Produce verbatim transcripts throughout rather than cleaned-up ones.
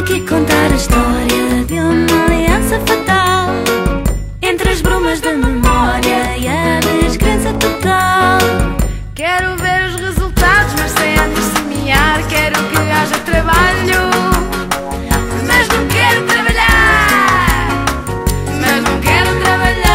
aqui contar a história de uma aliança fatal entre as brumas da memória e a descrença total. Quero ver os resultados, mas sem antes semear. Quero que haja trabalho, mas não quero trabalhar, mas não quero trabalhar.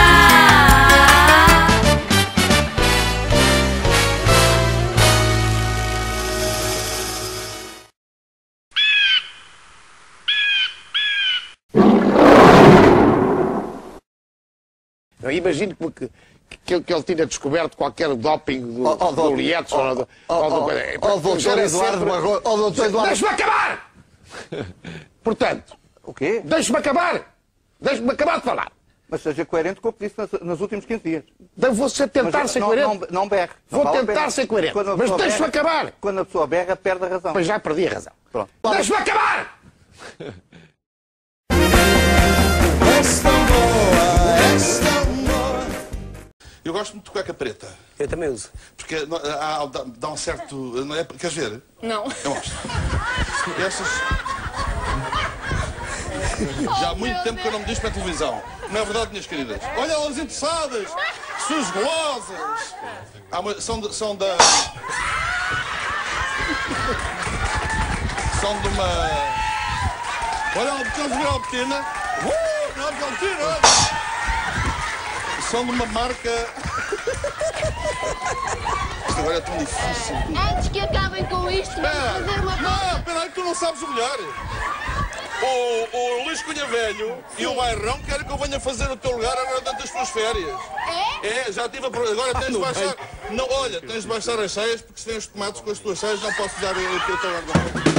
Eu imagino que, que, que ele tinha descoberto qualquer doping do, oh, oh, do Lietzs ou do... Oh, doutor Eduardo Barroso... Oh, doutor Eduardo... Deixe-me acabar! Portanto... O quê? Deixe-me acabar! Deixe-me acabar de falar! Mas seja coerente com o que disse nas, nos últimos quinze dias. Vou ser tentar Mas, ser não, coerente. Não, não berre. Vou não tentar berre. ser coerente. Mas deixe-me acabar! Quando a pessoa berra, perde a razão. Pois já perdi a razão. Pronto. Deixe-me acabar! Eu gosto muito de cueca preta. Eu também uso. Porque há, dá, dá um certo... Não é, queres ver? Não. Eu mostro. Essas... Já há muito tempo que eu não me diz para a televisão. Não é verdade, minhas queridas? Olha elas interessadas, suas golosas. Há uma, são, de, são da... São de uma... Olha ela pequena, a pequena. Uh, não é pequena, olha. São de uma marca... Isto agora é tão difícil. Antes que acabem com isto, vamos É, fazer uma não, coisa. peraí que tu não sabes olhar. O, o Luís Cunha Velho e o Bairrão querem que eu venha fazer o teu lugar agora durante as tuas férias. É? É, já tive a... Agora tens de baixar... Não, olha, tens de baixar as saias, porque se tens tomates com as tuas saias não posso dar o teu lugar.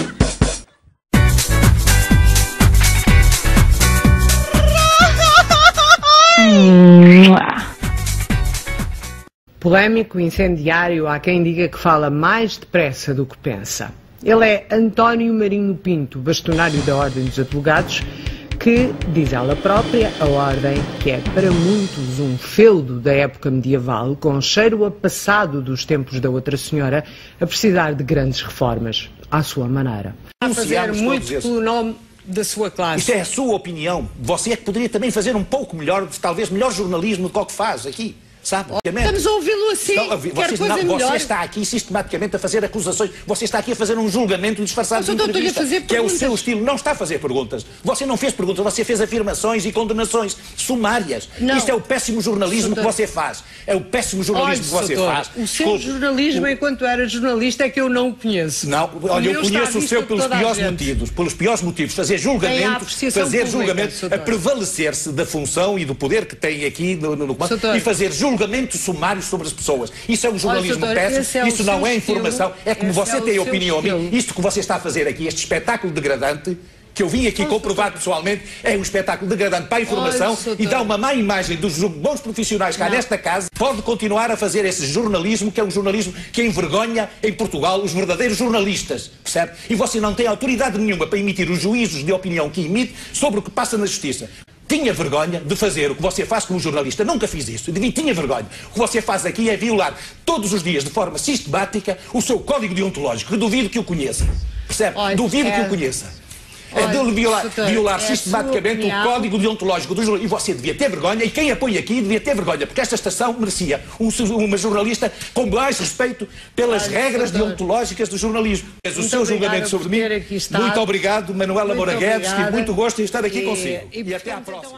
Polémico, incendiário, há quem diga que fala mais depressa do que pensa. Ele é António Marinho Pinto, bastonário da Ordem dos Advogados, que, diz ela própria, a Ordem, que é para muitos um feudo da época medieval, com cheiro a passado dos tempos da outra senhora, a precisar de grandes reformas, à sua maneira. A fazer muito pelo nome da sua classe. Isso é a sua opinião. Você é que poderia também fazer um pouco melhor, talvez melhor jornalismo do que o que faz aqui. Sabe? Estamos a ouvi-lo assim, Não, quer você, coisa não, melhor. Você está aqui sistematicamente a fazer acusações, você está aqui a fazer um julgamento disfarçado de entrevista, a fazer que é o seu estilo. Não está a fazer perguntas. Você não fez perguntas, você fez afirmações e condenações sumárias. Não. Isto é o péssimo jornalismo Soutor. que você faz. É o péssimo jornalismo Olha, que você Soutor, faz. O seu Com... jornalismo, enquanto era jornalista, é que eu não o conheço. Não, olha, eu conheço o seu pelos piores motivos. Pelos piores motivos. Fazer julgamento, fazer julgamento, a prevalecer-se da função e do poder que tem aqui no, no, no e fazer julgamento sumário sobre as pessoas. Isso é um jornalismo Olha, péssimo, é isso não é informação, estilo, é como você é tem o opinião a mim. estilo. Isto que você está a fazer aqui, este espetáculo degradante, que eu vim aqui comprovar pessoalmente, é um espetáculo degradante para a informação Olha, e dá uma má imagem dos bons profissionais que há nesta casa. Pode continuar a fazer esse jornalismo, que é um jornalismo que envergonha em Portugal os verdadeiros jornalistas, percebe? E você não tem autoridade nenhuma para emitir os juízos de opinião que emite sobre o que passa na justiça. Tinha vergonha de fazer o que você faz como jornalista. Nunca fiz isso. Eu tinha vergonha. O que você faz aqui é violar todos os dias, de forma sistemática, o seu código deontológico. Que duvido que o conheça. Percebe? Olha, duvido é... que o conheça. É Olha, de violar, doutor, violar é sistematicamente o código deontológico do jornalismo. E você devia ter vergonha, e quem apoia aqui devia ter vergonha, porque esta estação merecia um, uma jornalista com mais respeito pelas Olha, regras doutor, deontológicas do jornalismo. muito O seu julgamento sobre mim. Muito obrigado, Manuela Moura Guedes. Tive muito gosto em estar aqui e, consigo. E, e até à próxima.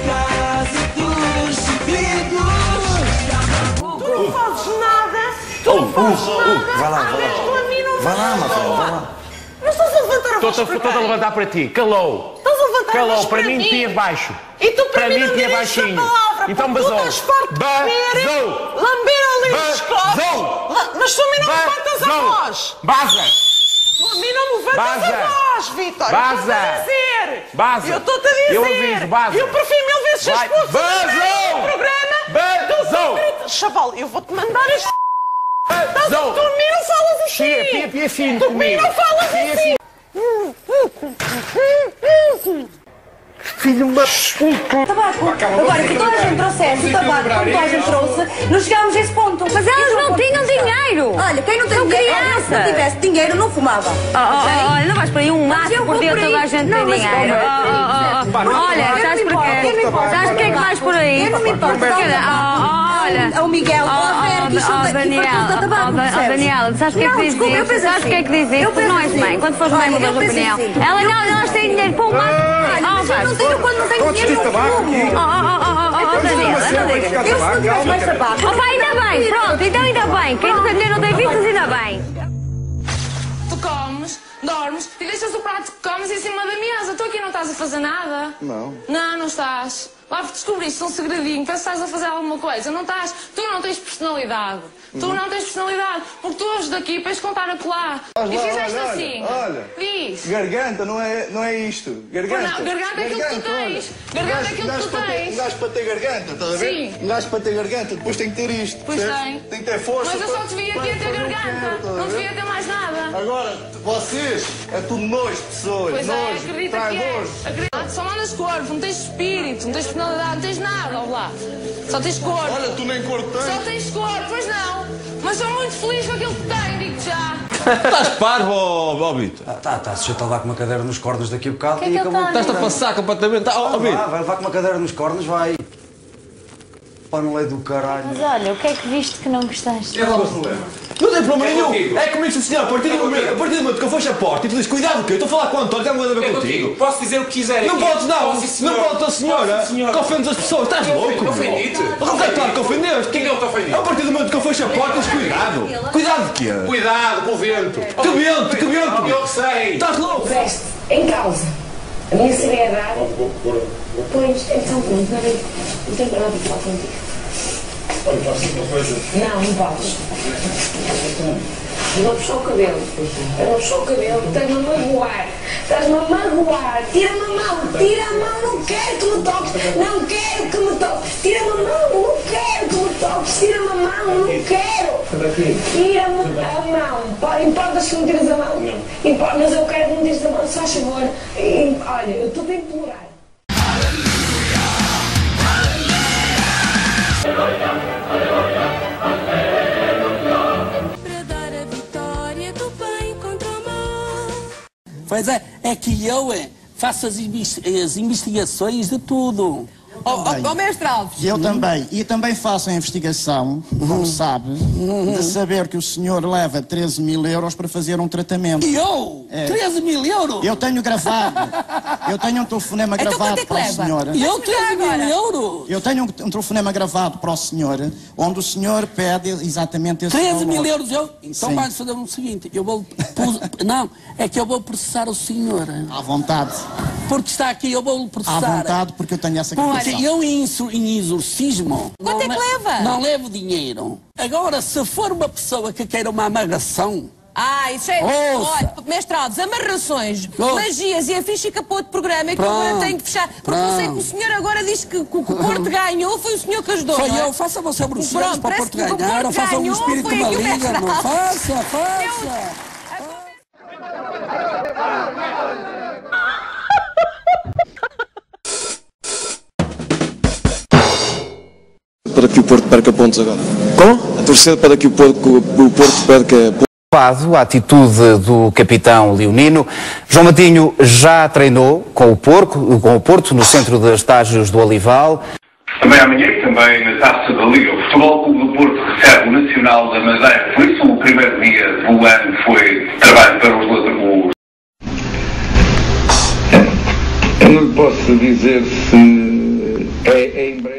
Tu não fazes nada! Tu não fazes nada! Vai lá, vai lá. Vai lá, Mafalda, vai lá. Mas estás a levantar a voz Estou para a levantar para ti. Calou. Estás a levantar a Calou. voz Para para mim, mim. tinha baixo. E tu para, Para mim mim, não tinha diriges a baixinho. palavra, Então porque tu basou. estás farto de comer, Basou. lamber ali os Basou. copos. Mas tu a mim não levantas a Basou. voz. Baza. Tu a mim não levantas Baza. a voz, Vítor. Baza. Eu estou-te a dizer. Baza. Eu estou-te a dizer. Eu aviso, baza. Eu prefiro mil vezes ser Vai. expulso Basou. do programa. Basou. Chaval, eu vou-te mandar este... Basou. Tu a mim não falas assim. Pia, pia, pia fino Tu a mim comigo. não falas Pia assim. Filho de uma puta! Tabaco. Agora, que toda a gente trouxesse o tabaco, como toda a gente trouxe, nós chegámos a esse ponto. Mas elas não tinham dinheiro. Olha, quem não tem São dinheiro, crianças. se não tivesse dinheiro, não fumava. Olha, não vais por aí um maço eu por vou dia por aí. toda a gente Não, tem mas dinheiro. como? Oh, oh, oh, oh. Olha, Eu sabes não me porquê? importo, eu não me importo. Sabes porquê que vais por aí? Eu não me importo. Olha, oh, olha. O Miguel, Oh, o Vera, que isto oh, da Daniel, tabaco, oh, percebes? Daniel, sabes o que é que Não, diz desculpa, eu isso? penso Sabes o que é que diz assim. isso? Eu Tu não penso és assim. mãe. Quando fores mãe, Olha, mudas eu de penso opinião. assim. Ela não, elas têm dinheiro para um maço. Olha, mas eu não tenho, quando não tenho dinheiro, não fumo. Oh, oh, oh, oh, oh, Daniela, não digas. Eu, se não tivesse mais tabaco... Opa, ainda bem, pronto, então ainda bem. Quem não tem dinheiro não tem vícios, ainda bem. Tu comes, dormes e deixas o prato que comes em cima da mesa. Tu aqui não estás a fazer nada? Não. Não, não estás. Lá descobriste um segredinho, parece que estás a fazer alguma coisa. Não estás. Tu não tens personalidade. Tu não tens personalidade. Porque tu hoje daqui para contar a colar. Olha, E fizeste olha, assim. olha. Diz. Garganta, não é, não é isto. Garganta. Não, garganta é aquilo que tu tens. Garganta é aquilo que tu tens. Um gajo para ter garganta, estás a ver? Sim. Um gajo para ter garganta, depois tem que ter isto. Pois percebes? tem. Tem que ter força. Mas eu só para- te vi para aqui a ter fazer o que garganta. quero, estás a Não te ver? vi a ter mais nada. Agora, vocês, é tudo nojo, pessoas. Pois é, nojo, acredita que é. traidores. Acredita. Só mandas corpo, não tens espírito, não tens personalidade, não tens nada, ó lá. Só tens corpo. Olha, tu nem corpo tens. Só tens corpo, pois não. Mas sou muito feliz com aquilo que tenho, digo já. Estás parvo, ó Vitor? Ah, tá, tá sujeito a levar com uma cadeira nos cornos daqui a bocado Que é e que ele acabou. tá a Estás-te a passar completamente. Ó, Ah, Vitor. vai, vai levar com uma cadeira nos cornos, vai. Pá, não é do caralho. Mas olha, o que é que viste que não gostaste? Não tem problema nenhum. É comigo, sim, senhor. A partir do momento, a partir do momento que eu fecho a porta e tu dizes, cuidado, que eu estou a falar com o António, tem alguma coisa a ver contigo. Posso dizer o que quiser. Não aqui. podes, não. Posso, sim, Não senhor. podes, a senhora. Posso, sim, senhor. Que ofendes as pessoas. Estás Eu louco? ofendi- ofendi-te? Não é claro que ofendeste. Quem é que eu te ofendi? A partir do momento que eu fecho a porta, tens cuidado. Cuidado de quê? Cuidado com o vento. Que vento, que vento. Eu que sei. Estás louco? Puseste em causa a minha seriedade. Pois, então pronto, não tem- não tenho nada para falar contigo. Não, não podes. Eu vou puxar o cabelo. Eu vou puxar o cabelo. Estás-me a magoar. Estás-me a magoar. Tira-me a mão. Tira a mão. Não quero que me toques. Não quero que me toques. Tira-me a mão. Não quero que me toques. Tira-me a mão. Não quero. Tira-me a mão. Pá, importa se me tiras a mão. Importa, mas eu quero que me tires a mão. Só a favor. E, olha, eu estou a implorar. Para dar a vitória do bem contra o mal. Pois é, é que eu é, faço as, investi- as investigações de tudo. Ó, mestre Alves. Eu também. E também faço a investigação, como sabe, de saber que o senhor leva treze mil euros para fazer um tratamento. E eu? É. treze mil euros? Eu tenho gravado. Eu tenho um telefonema Então gravado quanto é que para o leva? senhor. E eu treze mil euros? Eu tenho um, um telefonema gravado para o senhor, onde o senhor pede exatamente esse treze mil valor. euros eu? Então Sim. vais fazer o seguinte, eu vou... pus- Não, é que eu vou processar o senhor. À vontade. Porque está aqui, eu vou-lhe processar. À vontade, porque eu tenho essa Olha, gravação. eu em, exor- em exorcismo... Quanto não é que le- leva? Não levo dinheiro. Agora, se for uma pessoa que queira uma amarração... Ah, isso é... Ouça. Olha, mestre Alves, amarrações, Ouça. magias e a ficha fica para outro programa e que eu agora Pronto. tenho que fechar. Porque eu sei que o senhor agora diz que, que o Porto ganhou, foi o senhor que ajudou. Foi não é? eu, faça você a bruxeira Pronto, para o parece Porto que o ganhar, ou faça um ganhou, espírito foi aqui o maligno, mestre Alves. faça, faça. Para que o Porto perca pontos agora. Como? A torcer para que o Porto, o Porto perca pontos. A atitude do capitão leonino. João Matinho já treinou com o, Porco, com o Porto no centro de estágios do Olival. Também amanhã e também na Taça da Liga, o Futebol Clube do Porto recebe o Nacional da Madeira. Por isso o primeiro dia do ano foi trabalho para os outros. Eu não lhe posso dizer se é, é em breve.